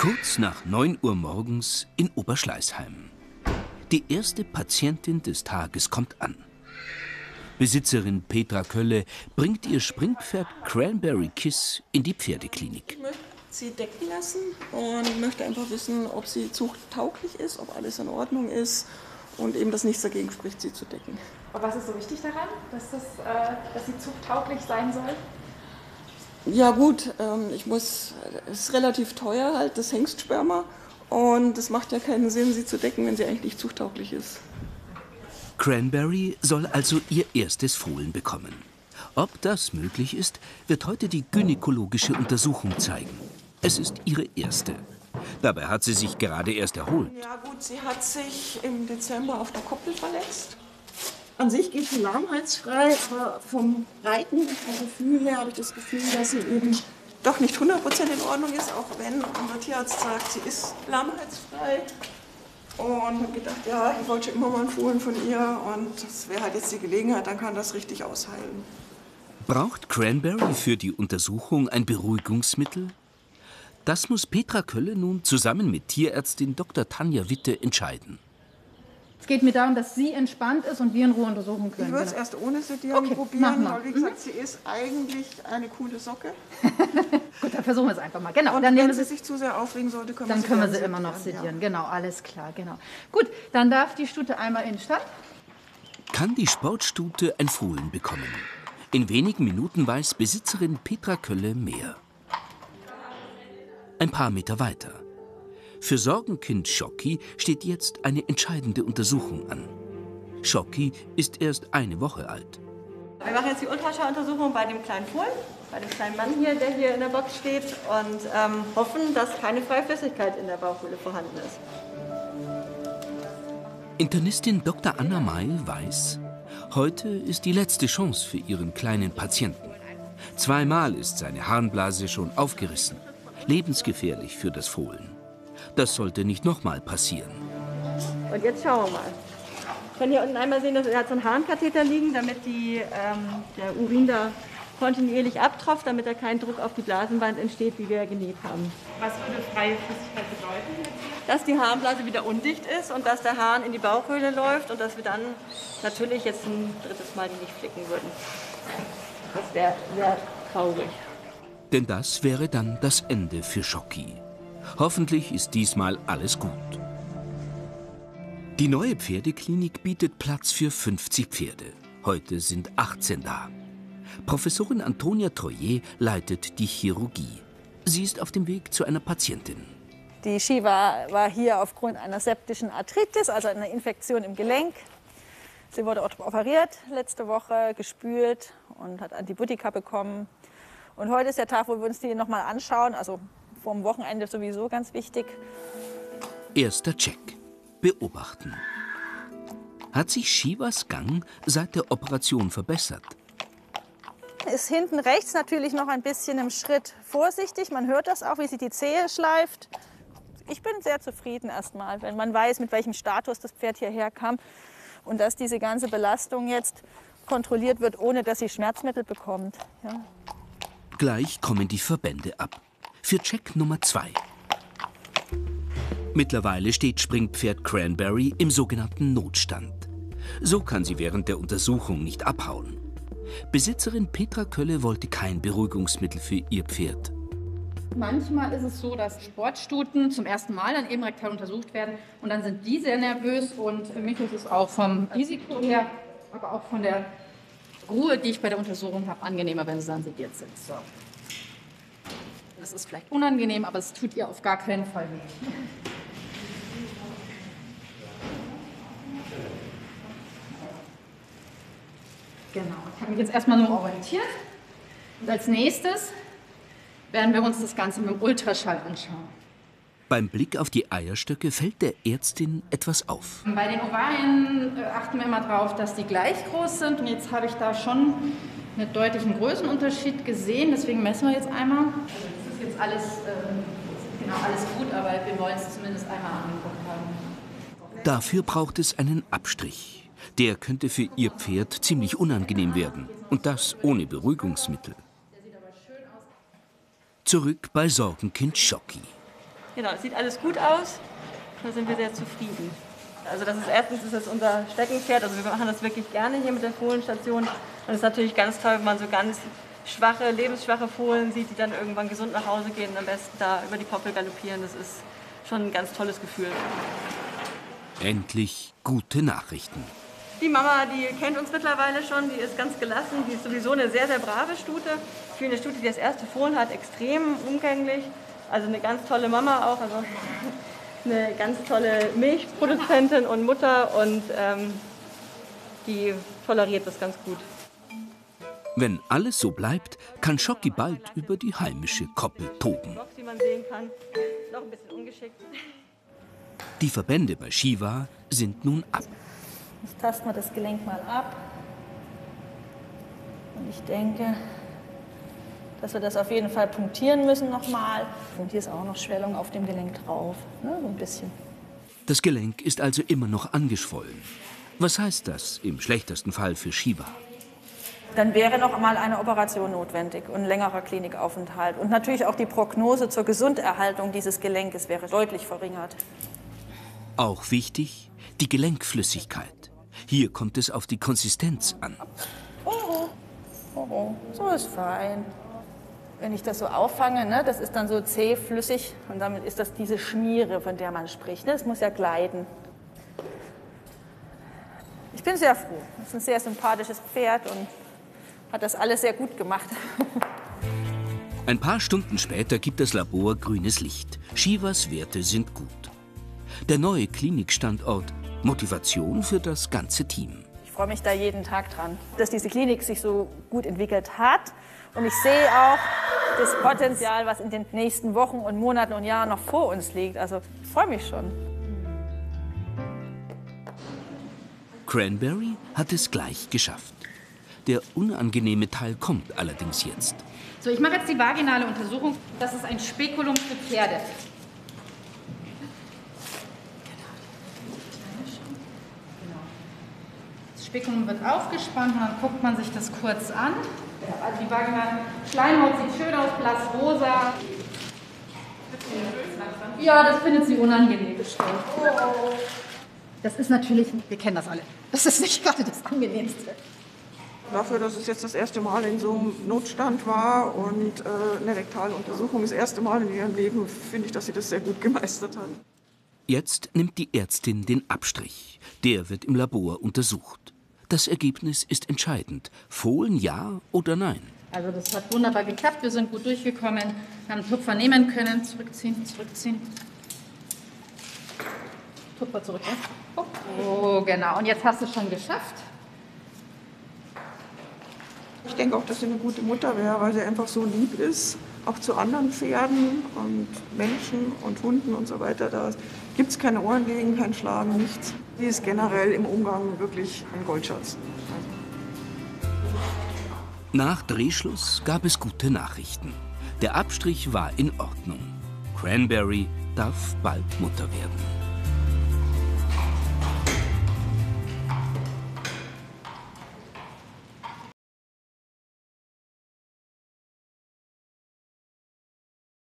Kurz nach 9 Uhr morgens in Oberschleißheim. Die erste Patientin des Tages kommt an. Besitzerin Petra Kölle bringt ihr Springpferd Cranberry Kiss in die Pferdeklinik. Ich möchte sie decken lassen und möchte einfach wissen, ob sie zuchttauglich ist, ob alles in Ordnung ist und eben, dass nichts dagegen spricht, sie zu decken. Aber was ist so wichtig daran, dass sie zuchttauglich sein soll? Ja gut, es ist relativ teuer halt, das Hengstsperma. Und es macht ja keinen Sinn, sie zu decken, wenn sie eigentlich nicht zuchttauglich ist. Cranberry soll also ihr erstes Fohlen bekommen. Ob das möglich ist, wird heute die gynäkologische Untersuchung zeigen. Es ist ihre erste. Dabei hat sie sich gerade erst erholt. Ja gut, sie hat sich im Dezember auf der Koppel verletzt. An sich geht sie lahmheitsfrei, aber vom Reiten, vom Gefühl her, habe ich das Gefühl, dass sie eben doch nicht 100% in Ordnung ist, auch wenn unser Tierarzt sagt, sie ist lahmheitsfrei. Und habe gedacht, ja, ich wollte schon immer mal ein Fohlen von ihr und das wäre halt jetzt die Gelegenheit, dann kann das richtig ausheilen. Braucht Cranberry für die Untersuchung ein Beruhigungsmittel? Das muss Petra Kölle nun zusammen mit Tierärztin Dr. Tanja Witte entscheiden. Es geht mir darum, dass sie entspannt ist und wir in Ruhe untersuchen können. Ich würde es erst ohne Sedieren probieren, weil wie gesagt, sie ist eigentlich eine coole Socke. Gut, dann versuchen wir es einfach mal. Genau. Und dann wenn sie sich zu sehr aufregen sollte, können wir sie immer noch sedieren. Ja. Genau, alles klar. Genau. Gut, dann darf die Stute einmal in den Stall. Kann die Sportstute ein Fohlen bekommen? In wenigen Minuten weiß Besitzerin Petra Kölle mehr. Ein paar Meter weiter. Für Sorgenkind Schocki steht jetzt eine entscheidende Untersuchung an. Schocki ist erst eine Woche alt. Wir machen jetzt die Ultraschalluntersuchung bei dem kleinen Fohlen, bei dem kleinen Mann hier, der hier in der Box steht, und hoffen, dass keine freie Flüssigkeit in der Bauchhöhle vorhanden ist. Internistin Dr. Anna May weiß, heute ist die letzte Chance für ihren kleinen Patienten. Zweimal ist seine Harnblase schon aufgerissen. Lebensgefährlich für das Fohlen. Das sollte nicht nochmal passieren. Und jetzt schauen wir mal. Wir können hier unten einmal sehen, dass er hat so einen Harnkatheter liegen, damit der Urin da kontinuierlich abtropft, damit da kein Druck auf die Blasenwand entsteht, wie wir genäht haben. Was würde freie Flüssigkeit bedeuten? Dass die Harnblase wieder undicht ist und dass der Harn in die Bauchhöhle läuft und dass wir dann natürlich jetzt ein drittes Mal die nicht flicken würden. Das wäre sehr traurig. Denn das wäre dann das Ende für Schocki. Hoffentlich ist diesmal alles gut. Die neue Pferdeklinik bietet Platz für 50 Pferde. Heute sind 18 da. Professorin Antonia Troyer leitet die Chirurgie. Sie ist auf dem Weg zu einer Patientin. Die Shiva war hier aufgrund einer septischen Arthritis, also einer Infektion im Gelenk. Sie wurde auch operiert letzte Woche, gespült und hat Antibiotika bekommen. Und heute ist der Tag, wo wir uns die nochmal anschauen, also vor dem Wochenende sowieso ganz wichtig. Erster Check. Beobachten. Hat sich Shivas Gang seit der Operation verbessert? Ist hinten rechts natürlich noch ein bisschen im Schritt vorsichtig. Man hört das auch, wie sie die Zehe schleift. Ich bin sehr zufrieden erstmal, wenn man weiß, mit welchem Status das Pferd hierher kam. Und dass diese ganze Belastung jetzt kontrolliert wird, ohne dass sie Schmerzmittel bekommt. Ja. Gleich kommen die Verbände ab. Für Check Nummer 2. Mittlerweile steht Springpferd Cranberry im sogenannten Notstand. So kann sie während der Untersuchung nicht abhauen. Besitzerin Petra Kölle wollte kein Beruhigungsmittel für ihr Pferd. Manchmal ist es so, dass Sportstuten zum ersten Mal dann eben rektal untersucht werden und dann sind die sehr nervös und für mich ist es auch vom Risiko her, aber auch von der Ruhe, die ich bei der Untersuchung habe, angenehmer, wenn sie dann sediert sind. So. Das ist vielleicht unangenehm, aber es tut ihr auf gar keinen Fall weh. Genau, ich habe mich jetzt erstmal nur orientiert. Und als nächstes werden wir uns das Ganze mit dem Ultraschall anschauen. Beim Blick auf die Eierstöcke fällt der Ärztin etwas auf. Bei den Ovarien achten wir immer darauf, dass die gleich groß sind. Und jetzt habe ich da schon einen deutlichen Größenunterschied gesehen. Deswegen messen wir jetzt einmal. Das ist jetzt alles, alles gut, aber wir wollen es zumindest einmal angeguckt haben. Dafür braucht es einen Abstrich. Der könnte für ihr Pferd ziemlich unangenehm werden. Und das ohne Beruhigungsmittel. Zurück bei Sorgenkind Schocki. Genau, es sieht alles gut aus. Da sind wir sehr zufrieden. Also erstens ist das unser Steckenpferd. Also wir machen das wirklich gerne hier mit der Fohlenstation. Und es ist natürlich ganz toll, wenn man so ganz schwache, lebensschwache Fohlen sieht, die dann irgendwann gesund nach Hause gehen und am besten da über die Poppel galoppieren. Das ist schon ein ganz tolles Gefühl. Endlich gute Nachrichten. Die Mama, die kennt uns mittlerweile schon, die ist ganz gelassen. Die ist sowieso eine sehr, sehr brave Stute. Für eine Stute, die das erste Fohlen hat, extrem umgänglich. Also eine ganz tolle Mama auch. Also eine ganz tolle Milchproduzentin und Mutter und die toleriert das ganz gut. Wenn alles so bleibt, kann Schoki bald über die heimische Koppel toben. Box, wie man sehen kann, noch ein bisschen ungeschickt. Die Verbände bei Shiva sind nun ab. Jetzt tasten wir das Gelenk mal ab. Und ich denke, dass wir das auf jeden Fall punktieren müssen nochmal. Und hier ist auch noch Schwellung auf dem Gelenk drauf, ne, so ein bisschen. Das Gelenk ist also immer noch angeschwollen. Was heißt das im schlechtesten Fall für Shiva? Dann wäre noch einmal eine Operation notwendig und ein längerer Klinikaufenthalt. Und natürlich auch die Prognose zur Gesunderhaltung dieses Gelenkes wäre deutlich verringert. Auch wichtig, die Gelenkflüssigkeit. Hier kommt es auf die Konsistenz an. Oh, so ist fein. Wenn ich das so auffange, ne, das ist dann so zähflüssig und damit ist das diese Schmiere, von der man spricht. Ne? Das muss ja gleiten. Ich bin sehr froh. Das ist ein sehr sympathisches Pferd und hat das alles sehr gut gemacht. Ein paar Stunden später gibt das Labor grünes Licht. Shivas Werte sind gut. Der neue Klinikstandort, Motivation für das ganze Team. Ich freue mich da jeden Tag dran, dass diese Klinik sich so gut entwickelt hat. Und ich sehe auch das Potenzial, was in den nächsten Wochen und Monaten und Jahren noch vor uns liegt. Also ich freue mich schon. Cranberry hat es gleich geschafft. Der unangenehme Teil kommt allerdings jetzt. So, ich mache jetzt die vaginale Untersuchung. Das ist ein Spekulum für Pferde. Das Spekulum wird aufgespannt und dann guckt man sich das kurz an. Also die vaginale Schleimhaut sieht schön aus, blassrosa. Ja, das findet sie unangenehm bestimmt. Das ist natürlich, wir kennen das alle, das ist nicht gerade das Angenehmste. Dafür, dass es jetzt das erste Mal in so einem Notstand war und eine rektale Untersuchung das erste Mal in ihrem Leben, finde ich, dass sie das sehr gut gemeistert hat. Jetzt nimmt die Ärztin den Abstrich. Der wird im Labor untersucht. Das Ergebnis ist entscheidend. Fohlen ja oder nein? Also das hat wunderbar geklappt, wir sind gut durchgekommen, haben Tupfer nehmen können, zurückziehen, zurückziehen. Tupfer zurück, ja? Oh, genau, und jetzt hast du es schon geschafft. Ich denke auch, dass sie eine gute Mutter wäre, weil sie einfach so lieb ist, auch zu anderen Pferden und Menschen und Hunden und so weiter. Da gibt es keine Ohrenlegen, kein Schlagen, nichts. Sie ist generell im Umgang wirklich ein Goldschatz. Nach Drehschluss gab es gute Nachrichten. Der Abstrich war in Ordnung. Cranberry darf bald Mutter werden.